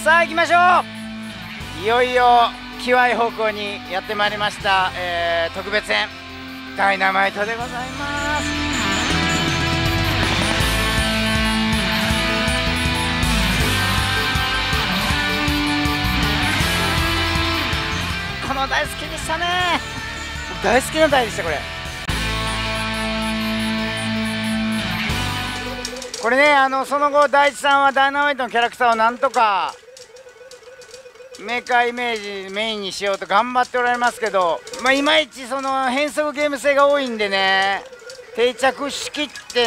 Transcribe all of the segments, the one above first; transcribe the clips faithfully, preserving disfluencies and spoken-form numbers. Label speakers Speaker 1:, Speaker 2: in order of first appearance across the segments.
Speaker 1: さあ行きましょう。いよいよキワい方向にやってまいりました、えー、特別編ダイナマイトでございます。この台好きでしたね。大好きな台でしたこれ。これね、あのその後大地さんはダイナマイトのキャラクターをなんとかメーカーイメージメインにしようと頑張っておられますけど、まあ、いまいちその変則ゲーム性が多いんでね、定着しきって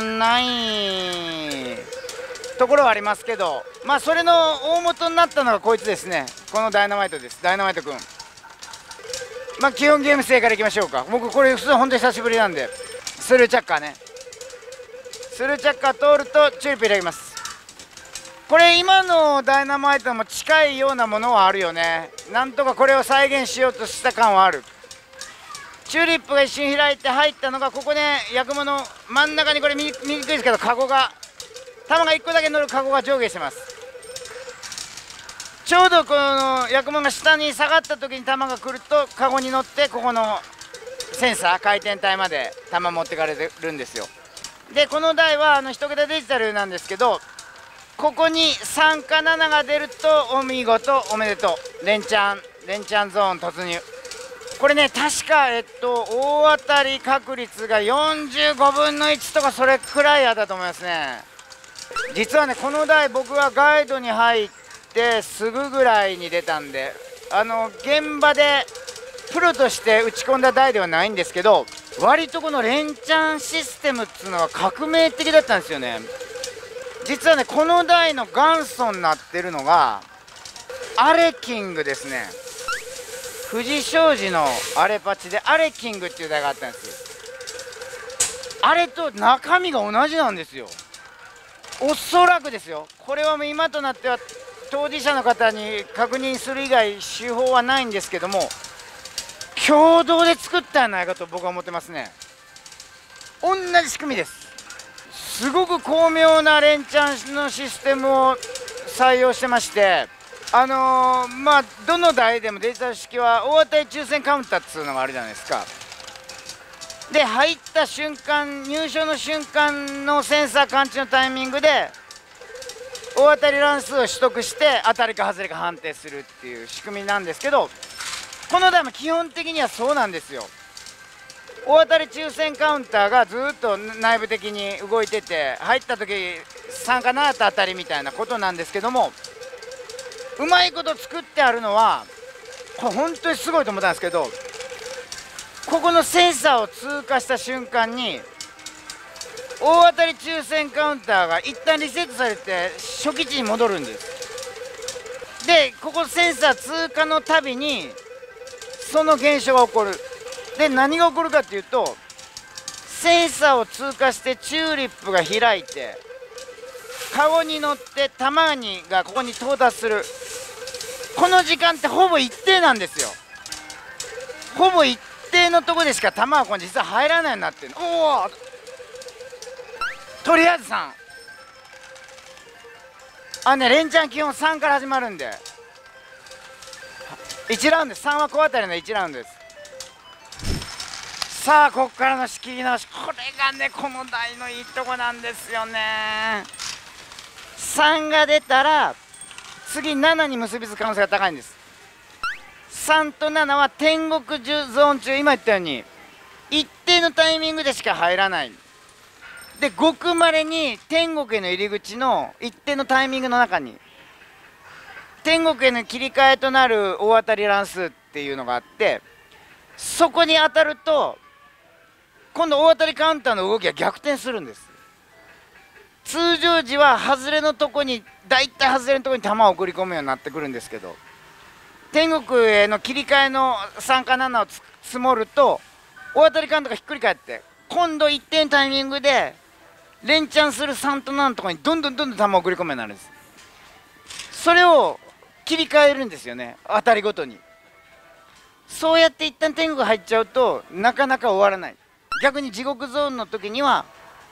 Speaker 1: ないところはありますけど、まあそれの大元になったのがこいつですね。このダイナマイトです。ダイナマイトくん、まあ基本ゲーム性からいきましょうか。僕これ普通本当に久しぶりなんで、スルーチャッカーね、スルーチャッカー通るとチューリップいただきます。これ今のダイナマイトも近いようなものはあるよね。なんとかこれを再現しようとした感はある。チューリップが一瞬開いて入ったのがここね、ヤクモの真ん中に、これ見にくいですけどカゴが、弾がいっこだけ乗るカゴが上下してます。ちょうどこのヤクモが下に下がった時に弾が来るとカゴに乗ってここのセンサー回転体まで弾持ってかれるんですよ。でこの台はあの一桁デジタルなんですけど、ここにさんかななが出るとお見事おめでとう、連チャン連チャンゾーン突入。これね確かえっと大当たり確率がよんじゅうごぶんのいちとかそれくらいあったと思いますね。実はねこの台僕はガイドに入ってすぐぐらいに出たんで、あの現場でプロとして打ち込んだ台ではないんですけど、割とこの連チャンシステムっつうのは革命的だったんですよね。実はねこの台の元祖になってるのがアレキングですね。富士商事のアレパチでアレキングっていう台があったんですよ。あれと中身が同じなんですよ。おそらくですよ、これはもう今となっては当事者の方に確認する以外手法はないんですけども、共同で作ったんじゃないかと僕は思ってますね。同じ仕組みです。すごく巧妙な連チャンのシステムを採用してまして、あのー、まあどの台でもデジタル式は大当たり抽選カウンターっつうのがあるじゃないですか。で入った瞬間、入所の瞬間のセンサー感知のタイミングで大当たり乱数を取得して当たりか外れか判定するっていう仕組みなんですけど、この台も基本的にはそうなんですよ。大当たり抽選カウンターがずっと内部的に動いてて、入った時さんかななと当たりみたいなことなんですけども、うまいこと作ってあるのはこれ本当にすごいと思ったんですけど、ここのセンサーを通過した瞬間に大当たり抽選カウンターが一旦リセットされて初期値に戻るんです。でここセンサー通過のたびにその現象が起こる。で何が起こるかっていうと、センサーを通過してチューリップが開いてカゴに乗って弾にがここに到達する。この時間ってほぼ一定なんですよ。ほぼ一定のとこでしか弾はここに実は入らないようになってる。おお、とりあえずさんあね、連チャン基本さんから始まるんでいちラウンドです。さんは小当たりのいちラウンドです。さあここからの仕切り直し、これがねこの台のいいとこなんですよね。さんが出たら次ななに結びつく可能性が高いんです。さんとななは天国ゾーン中、今言ったように一定のタイミングでしか入らない。でごくまれに天国への入り口の一定のタイミングの中に天国への切り替えとなる大当たり乱数っていうのがあって、そこに当たると今度大当たりカウンターの動きが逆転するんです。通常時は外れのとこに大体外れのとこに球を送り込むようになってくるんですけど、天国への切り替えのさんかななを積もると大当たりカウンターがひっくり返って今度一定のタイミングで連チャンするさんとななのところにどんどんどんどん球を送り込むようになるんです。それを切り替えるんですよね、当たりごとに。そうやって一旦天国入っちゃうとなかなか終わらない。逆に地獄ゾーンの時には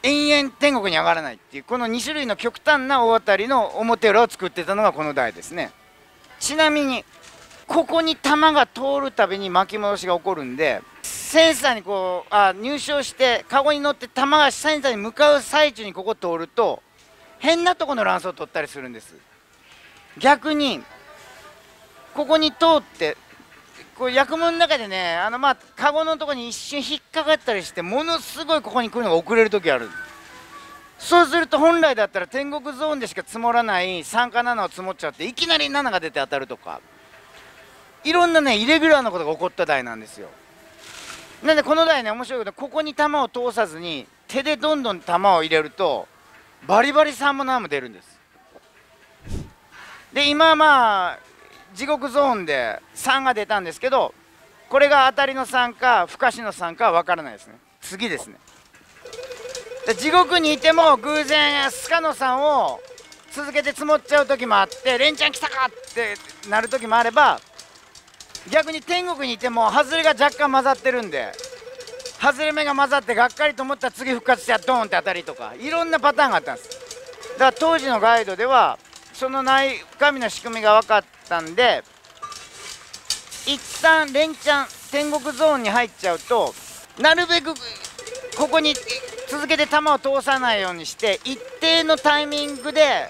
Speaker 1: 延々天国に上がらないっていう、このに種類の極端な大当たりの表裏を作ってたのがこの台ですね。ちなみにここに弾が通るたびに巻き戻しが起こるんで、センサーにこうあ入賞してカゴに乗って弾がセンサーに向かう最中にここ通ると変なとこの乱走を取ったりするんです。逆にここに通ってこう薬務の中でね、あのまあカゴのとこに一瞬引っかかったりしてものすごいここに来るのが遅れる時ある。そうすると本来だったら天国ゾーンでしか積もらないさんかななを積もっちゃっていきなりななが出て当たるとか、いろんなねイレギュラーなことが起こった台なんですよ。なんでこの台ね面白いけど、ここに弾を通さずに手でどんどん弾を入れるとバリバリさんもななも出るんです。で今まあ地獄ゾーンでさんが出たんですけど、これが当たりのさんか不可視のさんかは分からないですね。次ですね。で地獄にいても偶然スカのさんを続けて積もっちゃう時もあって、連チャン来たかってなる時もあれば、逆に天国にいても外れが若干混ざってるんで、外れ目が混ざってがっかりと思ったら次復活してドーンって当たりとか、いろんなパターンがあったんです。だから当時のガイドではその内神の仕組みが分かったんで、一旦連チャン天国ゾーンに入っちゃうと、なるべくここに続けて弾を通さないようにして一定のタイミングで、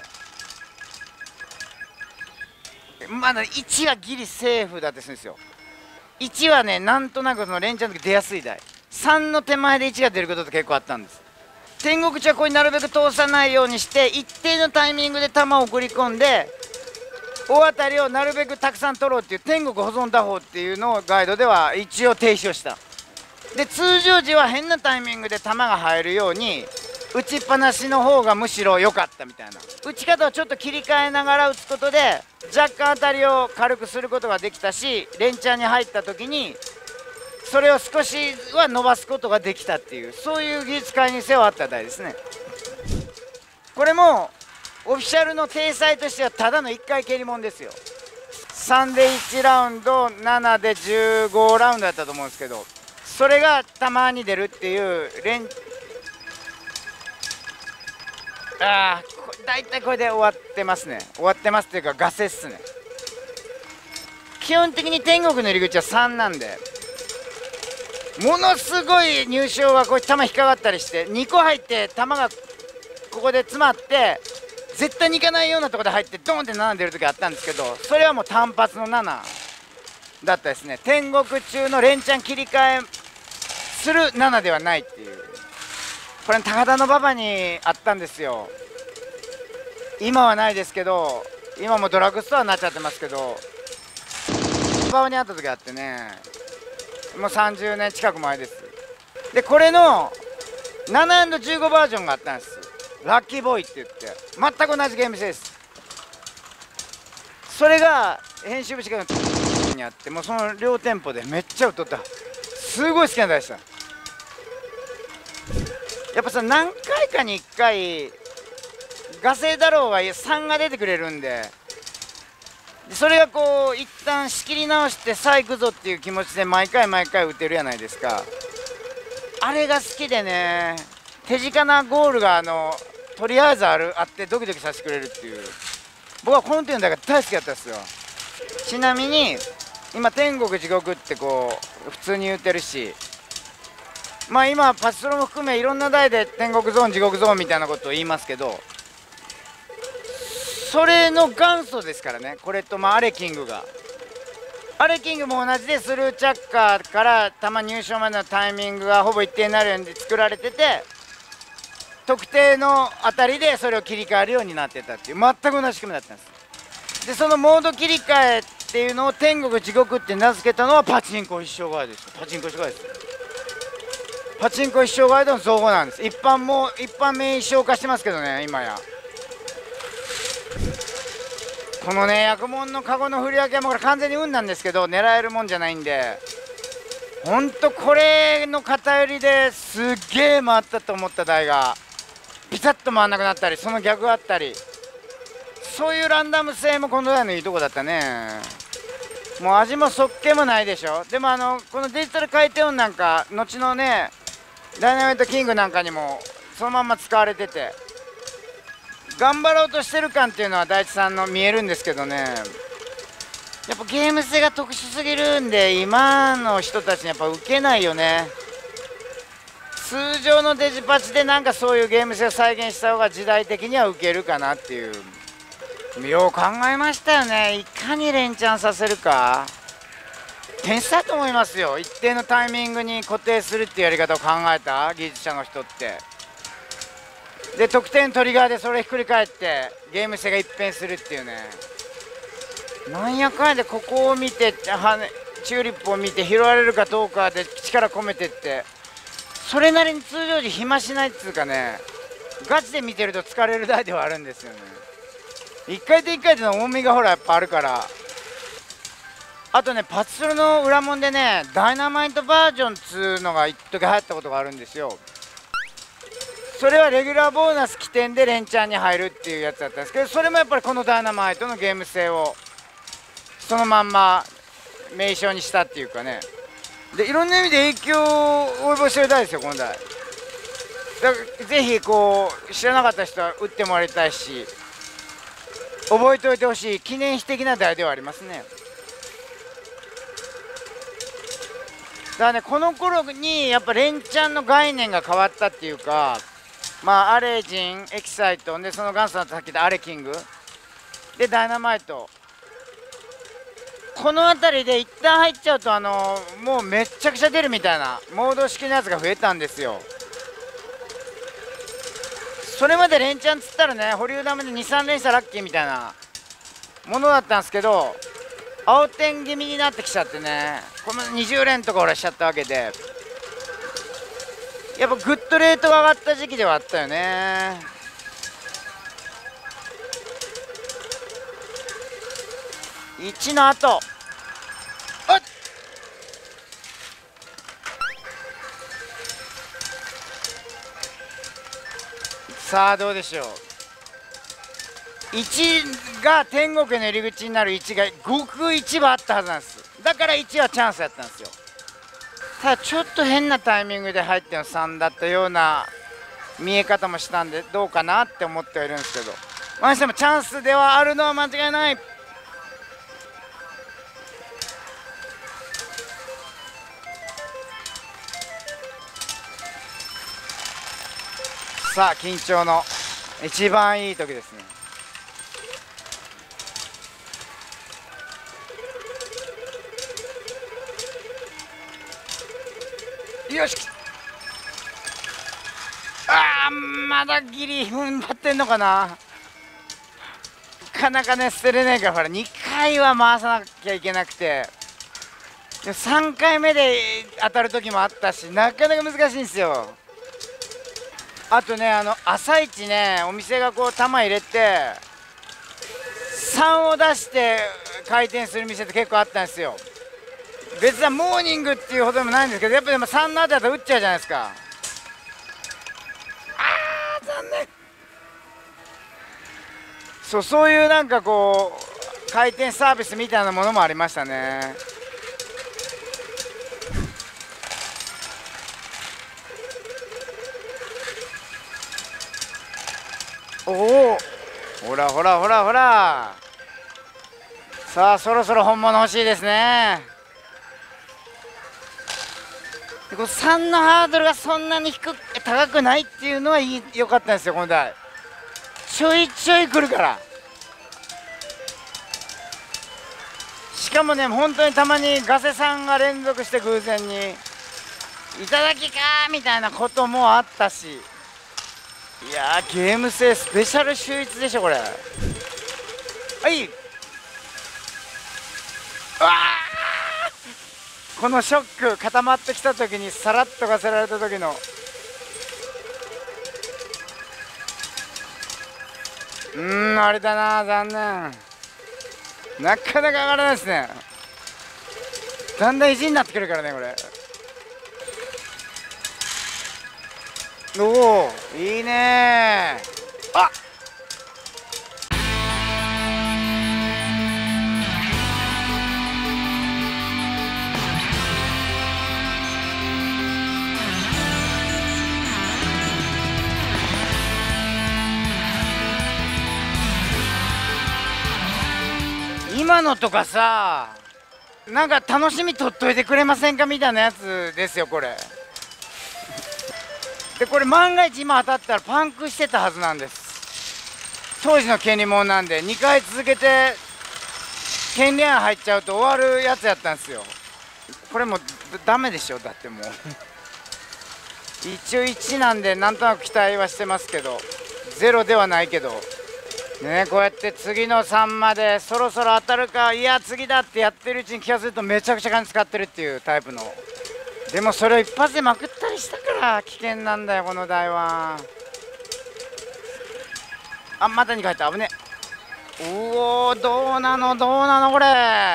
Speaker 1: まだいちはギリセーフだったりするんですよ。いちはねなんとなくその連チャンの時出やすい台、さんの手前でいちが出ることって結構あったんです。天国地はここになるべく通さないようにして一定のタイミングで弾を送り込んで、大当たりをなるべくたくさん取ろうっていう天国保存打法っていうのをガイドでは一応提唱した。で通常時は変なタイミングで弾が入るように打ちっぱなしの方がむしろ良かったみたいな、打ち方をちょっと切り替えながら打つことで若干当たりを軽くすることができたし、連チャンに入った時にそれを少しは伸ばすことができたっていう、そういう技術介入性はあった台ですね。これもオフィシャルの体裁としてはただのいっかい蹴りもんですよ。さんでいちラウンド、ななでじゅうごラウンドだったと思うんですけど、それがたまに出るっていう連ああ大体これで終わってますね。終わってますっていうかガセっすね。基本的に天国の入り口はさんなんで、ものすごい入賞がこう弾引っかかったりしてにこ入って弾がここで詰まって絶対に行かないようなところで入ってドーンってなな出る時あったんですけど、それはもう単発のななだったですね。天国中の連チャン切り替えするななではないっていう、これ高田の馬場にあったんですよ。今はないですけど、今もドラッグストアになっちゃってますけど、馬場にあった時あってね、もうさんじゅうねん近く前です。でこれの ななじゅうご バージョンがあったんです。ラッキーボーイって言って全く同じゲーム性です。それが編集部近くのにあって、もうその両店舗でめっちゃ売っとった。すごい好きな台でした。やっぱさ何回かにいっかいガセだろうがさんが出てくれるんで、それがこう一旦仕切り直してさあ行くぞっていう気持ちで毎回毎回打てるやないですか。あれが好きでね、手近なゴールがあのとりあえずあるあってドキドキさせてくれるっていう、僕はこの点の台が大好きだったんですよ。ちなみに今天国地獄ってこう普通に言ってるし、まあ今パチスロも含めいろんな台で天国ゾーン地獄ゾーンみたいなことを言いますけど、それの元祖ですからね。これとまあアレキングがアレキングも同じでスルーチャッカーから球入賞までのタイミングがほぼ一定になるように作られてて、特定の当たりでそれを切り替えるようになってたっていう全く同じ仕組みだったんです。でそのモード切り替えっていうのを天国地獄って名付けたのはパチンコ一生ガイドです。パチンコ一生ガイドです。パチンコ一生ガイドの造語なんです。一般も一般名称化してますけどね今や。このね薬門のカゴの振り分けはもうこれ完全に運なんですけど、狙えるもんじゃないんで、ほんとこれの偏りですっげえ回ったと思った台がピタッと回んなくなったり、その逆あったり、そういうランダム性もこの台のいいとこだったね。もう味もそっけもないでしょ。でもあのこのデジタル回転音なんか後のねダイナマイトキングなんかにもそのまんま使われてて、頑張ろうとしてる感っていうのは大地さんの見えるんですけどね、やっぱゲーム性が特殊すぎるんで今の人たちにやっぱ受けないよね。通常のデジパチでなんかそういうゲーム性を再現した方が時代的には受けるかなっていう。よう考えましたよね。いかに連チャンさせるか天才だと思いますよ。一定のタイミングに固定するっていうやり方を考えた技術者の人って。で得点トリガーでそれひっくり返ってゲーム性が一変するっていうね。なんやかんやでここを見ては、ね、チューリップを見て拾われるかどうかで力込めてって、それなりに通常時暇しないっつうかね、ガチで見てると疲れる台ではあるんですよね。いっかい転いっかい転の重みがほらやっぱあるから。あとね、パチスロの裏門でね、ダイナマイトバージョンっつうのが一時流行ったことがあるんですよ。それはレギュラーボーナス起点で連チャンに入るっていうやつだったんですけど、それもやっぱりこのダイナマイトのゲーム性をそのまんま名称にしたっていうかね。でいろんな意味で影響を及ぼしてる台ですよこの台。だからぜひこう知らなかった人は打ってもらいたいし、覚えておいてほしい記念碑的な台ではありますね。だからね、この頃にやっぱ連チャンの概念が変わったっていうか、まあアレジン、エキサイトで、その元祖のさっき言ったアレキングでダイナマイト、この辺りで一旦入っちゃうとあのもうめっちゃくちゃ出るみたいなモード式のやつが増えたんですよ。それまで連チャンつったらね、保留ダメでにさん連したらラッキーみたいなものだったんですけど、青点気味になってきちゃってね、このにじゅう連とか俺しちゃったわけで、やっぱグッドレートが上がった時期ではあったよね。いちの後、あっさあどうでしょう。いちが天国の入り口になるいちがごくいちはあったはずなんです。だからいちはチャンスやったんですよ。ただちょっと変なタイミングで入ってのさんだったような見え方もしたんでどうかなって思ってはいるんですけど、まあしてもチャンスではあるのは間違いない。さあ緊張の一番いい時ですね。よし、あーまだギリ踏ん張ってんのかな。なかなかね捨てれないから、ほらにかいは回さなきゃいけなくて、でさんかいめで当たる時もあったし、なかなか難しいんですよ。あとね、あの朝一ねお店がこう球入れてさんを出して回転する店って結構あったんですよ。別にモーニングっていうほどでもないんですけど、やっぱでもさんの後だと打っちゃうじゃないですか。あー残念。そうそういうなんかこう回転サービスみたいなものもありましたね。おお、ほらほらほらほら、さあそろそろ本物欲しいですね。でこのさんのハードルがそんなに低く高くないっていうのはいい良かったんですよ。この台ちょいちょい来るから、しかもね本当にたまにガセさんが連続して偶然にいただきかーみたいなこともあったし、いやーゲーム性スペシャル秀逸でしょこれ。はい、うわー、このショック固まってきた時にさらっとガセられた時のうーんあれだな、残念。なかなか上がらないですね。だんだん意地になってくるからねこれ。おおいいねー。あっ今のとかさ、なんか楽しみ取っといてくれませんかみたいなやつですよこれ。でこれ万が一今当たったらパンクしてたはずなんです。当時の権利もんなんでにかい続けて権利案入っちゃうと終わるやつやったんですよ。これもダメでしょ。だってもう一応いちなんでなんとなく期待はしてますけど、ゼロではないけどね。こうやって次のさんまでそろそろ当たるか、いや次だってやってるうちに気がするとめちゃくちゃ金使ってるっていうタイプの。でもそれを一発でまくったりしたから危険なんだよこの台は。あ、またにかいった危ね。うおー、どうなのどうなのこれ。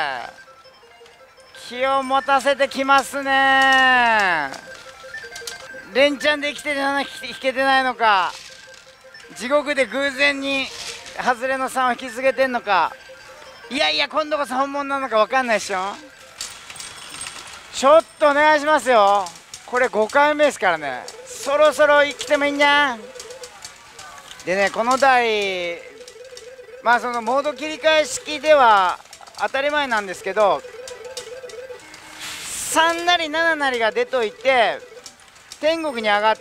Speaker 1: 気を持たせてきますね。連チャンで生きてるのか引けてないのか、地獄で偶然に外れのさんを引き継げてんのか、いやいや今度こそ本物なのか分かんないでしょ。ちょっとお願いしますよ。これごかいめですからね。そろそろ生きてもいいんじゃん。でね、この台まあそのモード切り替え式では当たり前なんですけど、さんなりなななりが出といて天国に上がって、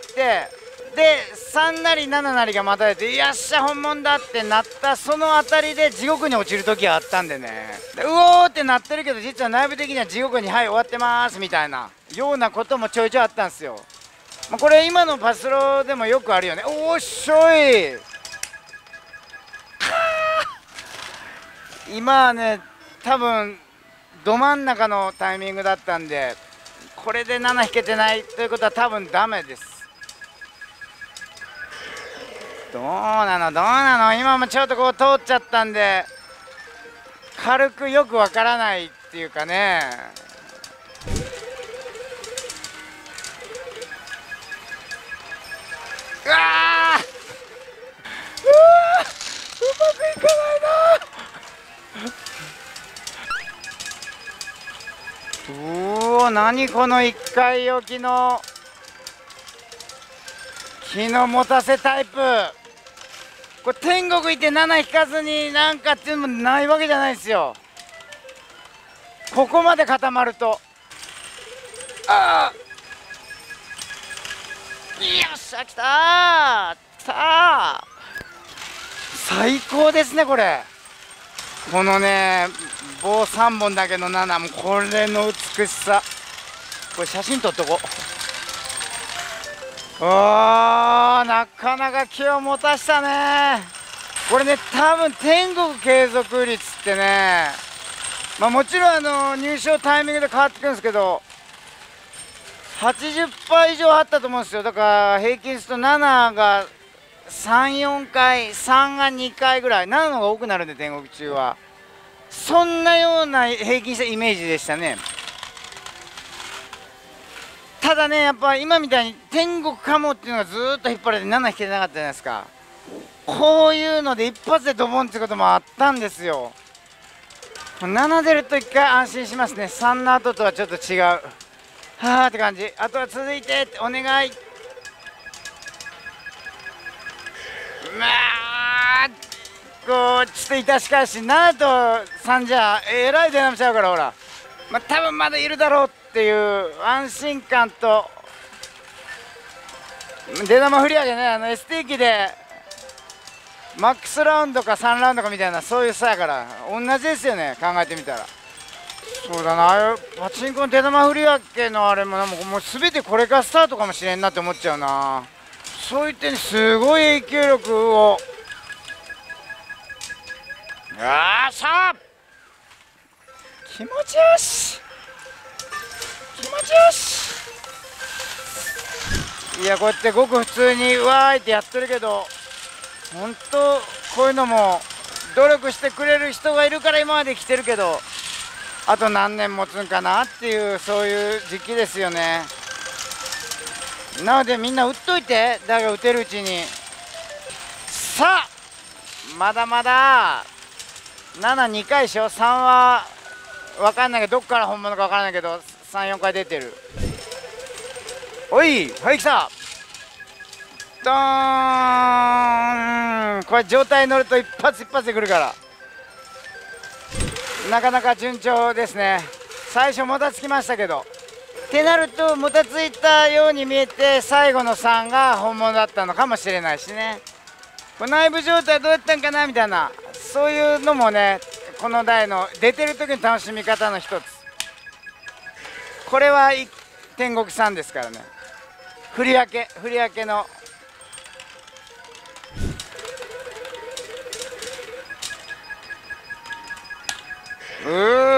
Speaker 1: でさんなりなななりがまた出て、よっしゃ本物だってなったその当たりで地獄に落ちる時があったんでね。でうおーってなってるけど実は内部的には地獄にはい終わってますみたいなようなこともちょいちょいあったんですよ。まあ、これ今のパスロでもよくあるよね。おーっしょい今はね多分ど真ん中のタイミングだったんで、これでなな引けてないということは多分ダメです。どうなのどうなの。今もちょっとこう通っちゃったんで軽くよくわからないっていうかね。うわーうわーうまくいかないな。うお、何このいっかい置きの気の持たせタイプ。これ天国行ってなな引かずになんかっていうのもないわけじゃないですよ。ここまで固まるとああよっしゃ来たー来たー。最高ですねこれ。このね棒さんぼんだけのななもこれの美しさ。これ写真撮っとこう。おーなかなか気を持たしたねこれね。多分天国継続率ってね、まあもちろんあの入賞タイミングで変わってくるんですけど はちじゅっパーセント 以上あったと思うんですよ。だから平均するとなながさん、よんかい、さんがにかいぐらい、ななの方が多くなるんで天国中は。そんなような平均したイメージでしたね。ただねやっぱ今みたいに天国かもっていうのがずーっと引っ張られてなな引けてなかったじゃないですか。こういうので一発でドボンってこともあったんですよ。なな出るといっかい安心しますね。さんの後とはちょっと違うはーって感じ。あとは続いてお願い。まあこうちょっと致し返しななとさんじゃえらい出なちゃうから、ほらまあ多分まだいるだろうっていう安心感と、出玉振り上げね、あの エスティー 機でマックスラウンドかさんラウンドかみたいなそういう差やから同じですよね考えてみたら。そうだな、ああいうパチンコの出玉振り分けのあれももう全てこれからスタートかもしれんなって思っちゃうな。そういったにすごい影響力を。よっしゃ気持ちよし気持ちよし。いやこうやってごく普通にわーいってやってるけど、本当こういうのも努力してくれる人がいるから今まで来てるけど、あと何年持つんかなっていうそういう時期ですよね。なのでみんな打っといて、だが打てるうちに。さあまだまだななにかいでしょ。さんは分かんないけどどっから本物か分からないけどさん、よんかい出てる。おいはい来たドーン。これ状態乗ると一発一発でくるから。 なかなか順調ですね。最初もたつきましたけど、ってなるともたついたように見えて最後のさんが本物だったのかもしれないしね。これ内部状態どうやったんかなみたいな、そういうのもね、この台の出てる時の楽しみ方の一つ。これは天国さんですからね。振り分け振り分けのう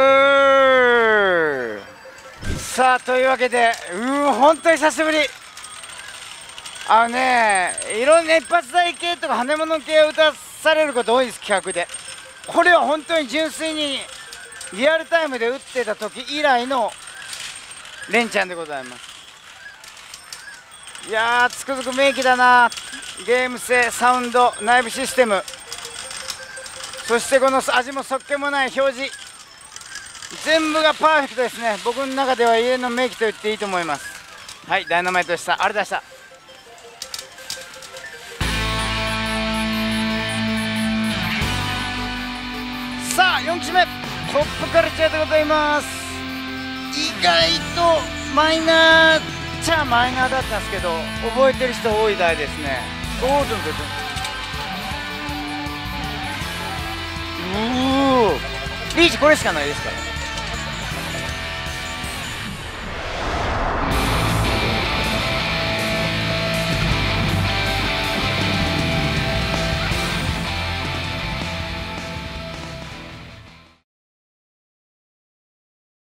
Speaker 1: ーさあ、というわけで、うーん本当に久しぶり。あのね、いろんな一発台系とか跳ね物系を打たされること多いです、企画で。これは本当に純粋にリアルタイムで打ってた時以来の連チャンでございます。いやー、つくづく名機だな。ゲーム性、サウンド、内部システム、そしてこの味もそっけもない表示、全部がパーフェクトですね。僕の中では永遠の名機と言っていいと思います。はい、ダイナマイトでした。ありがとうございました。さあ、よん機種目トップカルチャーでございます。意外とマイナーっちゃマイナーだったんですけど、覚えてる人多い台ですね。どうぞどうぞ。うーリーチこれしかないですから。